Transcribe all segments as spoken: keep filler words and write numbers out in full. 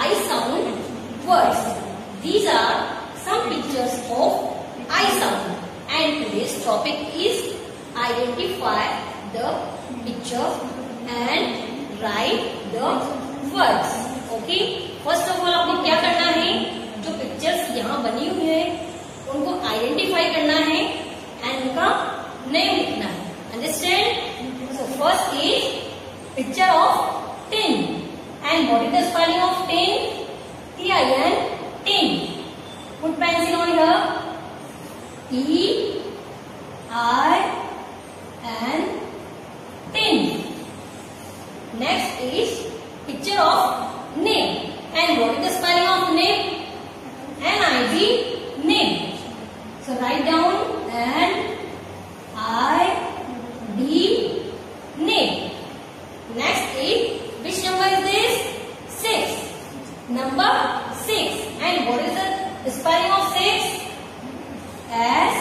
I sound words. These are some pictures of I sound, and today's topic is identify the picture and write the words. Okay, first of all आपको क्या करना है, जो pictures यहाँ बनी हुई है उनको आइडेंटिफाई करना है एंड उनका नेम लिखना है. Understand? So first is picture of tin. And what is the spelling of tin? T I N, tin. Put pencil on here. T I N, tin. Next is picture of name. And what is the spelling of name? N I V, name. So write down N I D, name. Next is, which number is this? Six. Number six. And what is the spelling of six? S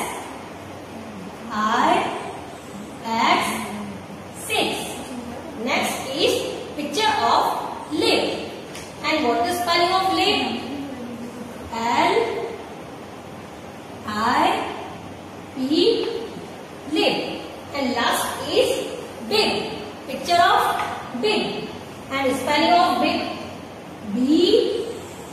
I X, six. Next is picture of lip. And what is the spelling of lip? L I P, lip. And last is big. Picture of big. And spelling of big, B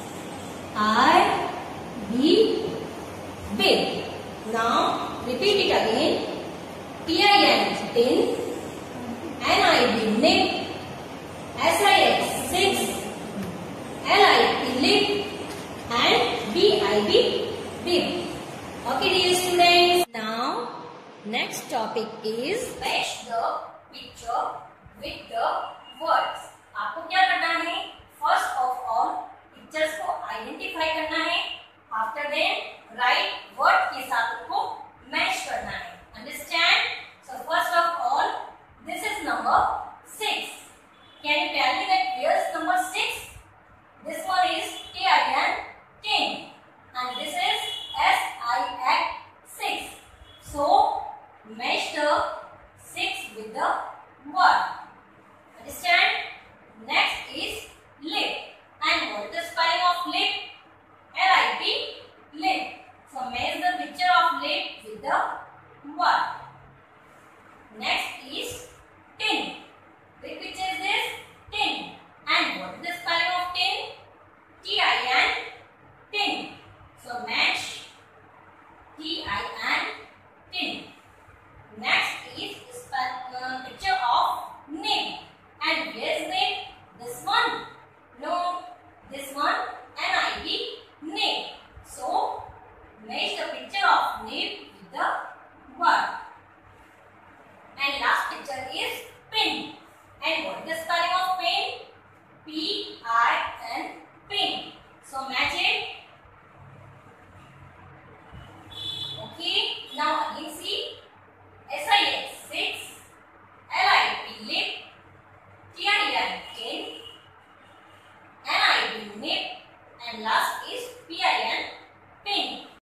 I B, big. Now repeat it again. T I N, tin. N I D, nip. S I X, six. L I P, lip. And B I B, big. Okay, dear students. Now next topic is match the picture with the words. आपको क्या करना है, first of all pictures को identify करना है, after then right word के साथ उनको मैच करना है. Understand? So first of all this is number six. Can you tell me that where is number six? This one is T I N, tin, and this is S I X, six. So match the six with the word. Understand? Next is lip. And what is the spelling of lip?